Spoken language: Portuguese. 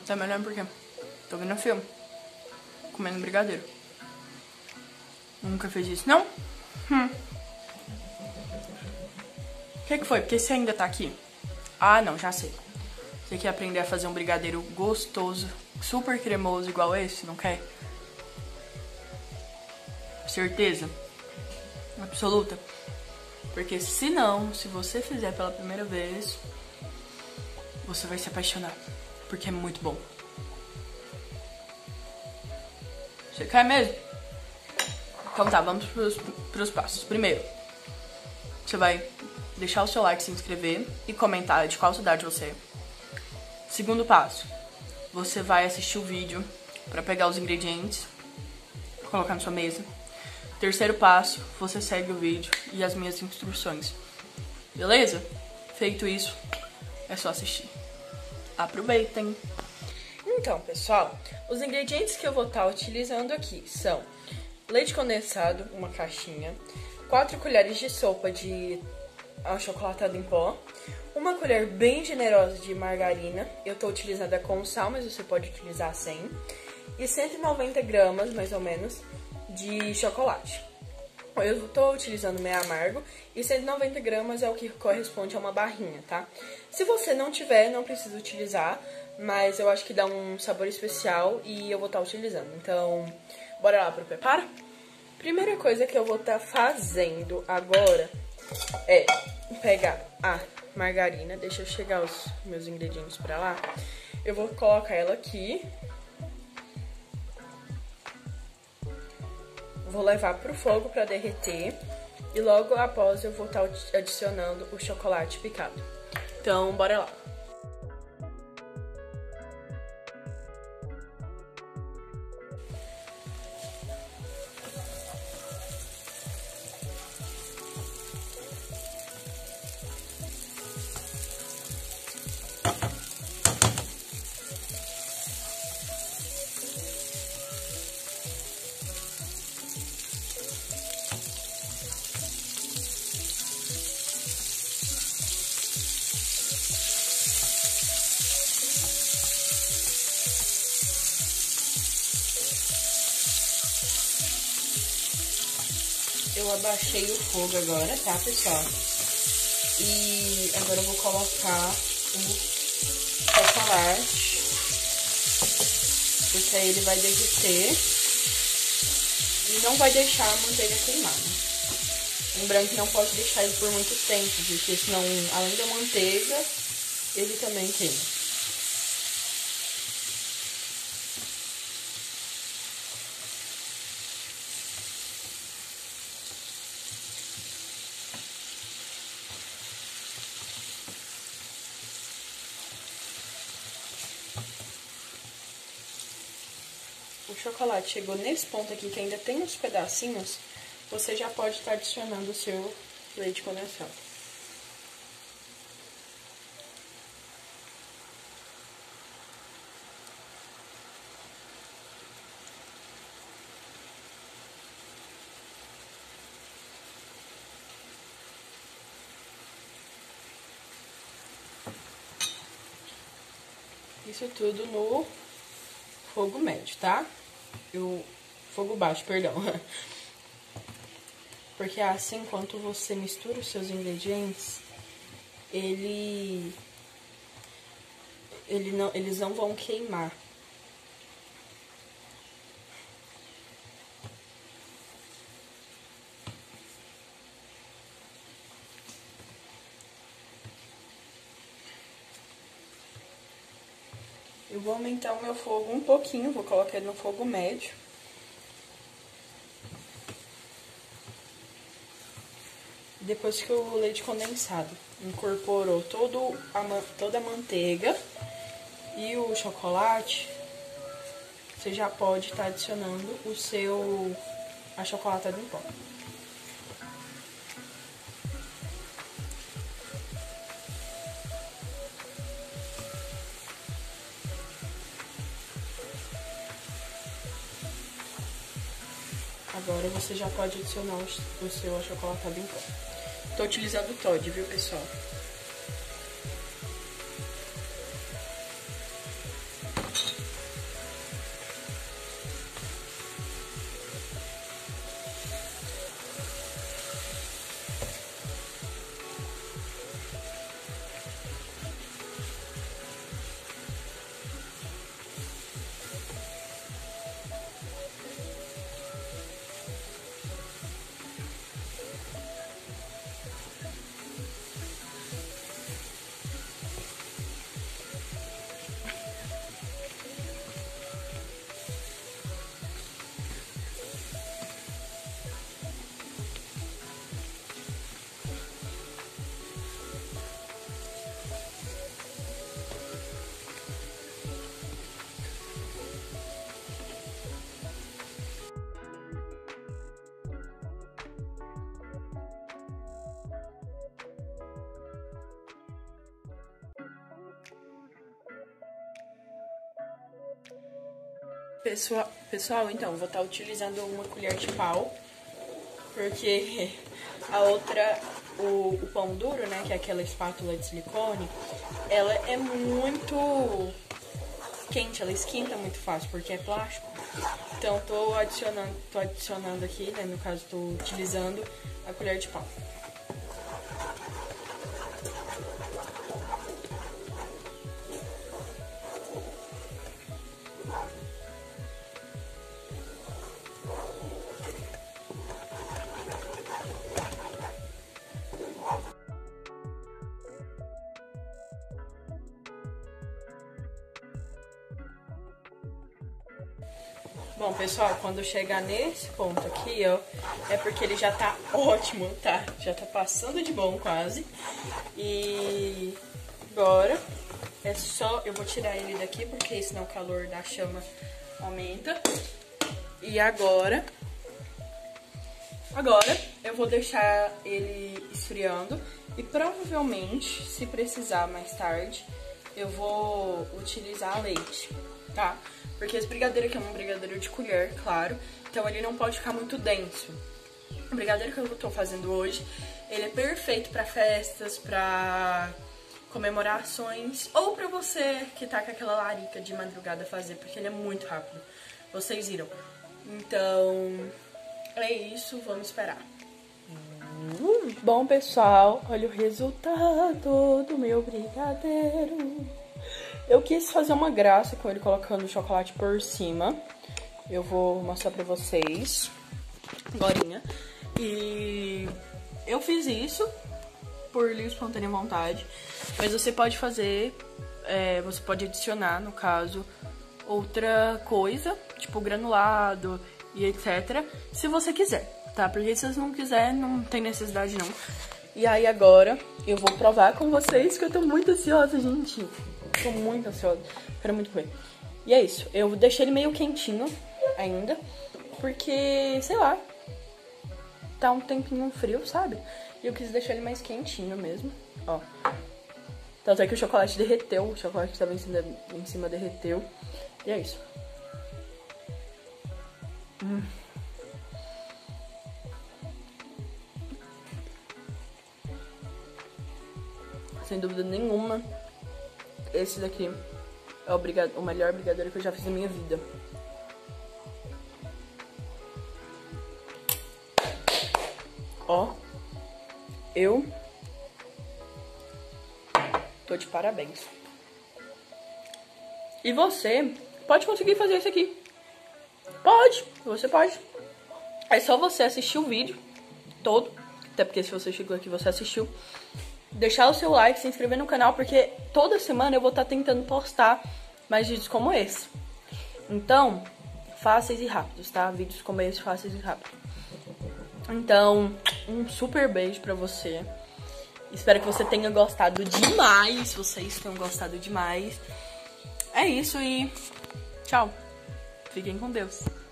Tá me olhando por quê? Tô vendo um filme. Comendo brigadeiro. Nunca fez isso, não? O que foi? Por que você ainda tá aqui? Ah, não, já sei. Você quer aprender a fazer um brigadeiro gostoso, super cremoso igual esse, não quer? Certeza? Absoluta? Porque se não, se você fizer pela primeira vez, você vai se apaixonar. Porque é muito bom. Você quer mesmo? Então tá, vamos pros passos. Primeiro, você vai deixar o seu like, se inscrever e comentar de qual cidade você é. Segundo passo, você vai assistir o vídeo pra pegar os ingredientes, colocar na sua mesa. Terceiro passo, você segue o vídeo e as minhas instruções. Beleza? Feito isso, é só assistir. Aproveitem! Então, pessoal, os ingredientes que eu vou estar utilizando aqui são leite condensado, uma caixinha, 4 colheres de sopa de achocolatado em pó, uma colher bem generosa de margarina, eu tô utilizando com sal, mas você pode utilizar sem, e 190 gramas, mais ou menos, de chocolate. Eu tô utilizando meio amargo e 190 gramas é o que corresponde a uma barrinha, tá? Se você não tiver, não precisa utilizar, mas eu acho que dá um sabor especial e eu vou estar utilizando. Então, bora lá pro preparo? Primeira coisa que eu vou estar fazendo agora é pegar a margarina. Deixa eu chegar os meus ingredientes pra lá. Eu vou colocar ela aqui. Vou levar pro fogo pra derreter. E logo após eu vou estar adicionando o chocolate picado. Então, bora lá. Eu abaixei o fogo agora, tá, pessoal? E agora eu vou colocar o chocolate, porque aí ele vai derreter e não vai deixar a manteiga queimar, né? Lembrando que não pode deixar ele por muito tempo, porque senão, além da manteiga, ele também queima. O chocolate chegou nesse ponto aqui, que ainda tem uns pedacinhos, você já pode estar adicionando o seu leite condensado. Isso tudo no fogo médio, tá? Fogo baixo, perdão. Porque assim, enquanto você mistura os seus ingredientes, eles não vão queimar. Eu vou aumentar o meu fogo um pouquinho, vou colocar ele no fogo médio. Depois que o leite condensado incorporou toda a manteiga e o chocolate, você já pode estar adicionando o seu achocolatado em pó. Agora você já pode adicionar o seu achocolatado em pó. Tô utilizando o Toddy, viu, pessoal? Pessoal, então, vou estar utilizando uma colher de pau, porque a outra, o pão duro, né, que é aquela espátula de silicone, ela é muito quente, ela esquenta muito fácil, porque é plástico. Então, tô adicionando aqui, né, no caso, tô utilizando a colher de pau. Bom, pessoal, quando chegar nesse ponto aqui, ó, é porque ele já tá ótimo, tá? Já tá passando de bom quase. E agora é só... Eu vou tirar ele daqui, porque senão o calor da chama aumenta. E agora eu vou deixar ele esfriando. E provavelmente, se precisar mais tarde, eu vou utilizar leite, tá? Porque esse brigadeiro aqui é um brigadeiro de colher, claro. Então ele não pode ficar muito denso. O brigadeiro que eu tô fazendo hoje, ele é perfeito pra festas, pra comemorações. Ou pra você que tá com aquela larica de madrugada fazer, porque ele é muito rápido. Vocês viram. Então, é isso, vamos esperar. Bom, pessoal, olha o resultado do meu brigadeiro. Eu quis fazer uma graça com ele colocando o chocolate por cima. Eu vou mostrar pra vocês agorinha. E eu fiz isso por livre e espontânea vontade. Mas você pode fazer, você pode adicionar, no caso, outra coisa, tipo granulado e etc. Se você quiser, tá? Porque se você não quiser, não tem necessidade não. E aí agora eu vou provar com vocês, que eu tô muito ansiosa, gente. Tô muito ansiosa, quero muito comer. E é isso, eu deixei ele meio quentinho ainda, porque, sei lá, tá um tempinho frio, sabe? E eu quis deixar ele mais quentinho mesmo, ó. Tanto é que o chocolate derreteu, o chocolate que tava em cima derreteu. E é isso. Sem dúvida nenhuma, esse daqui é o melhor brigadeiro que eu já fiz na minha vida. Ó, eu tô de parabéns. E você pode conseguir fazer isso aqui. Você pode. É só você assistir o vídeo todo, até porque se você chegou aqui, você assistiu. Deixar o seu like, se inscrever no canal, porque toda semana eu vou estar tentando postar mais vídeos como esse. Então, fáceis e rápidos, tá? Vídeos como esse, fáceis e rápidos. Então, um super beijo pra você. Espero que você tenha gostado demais. Vocês tenham gostado demais. É isso e tchau. Fiquem com Deus.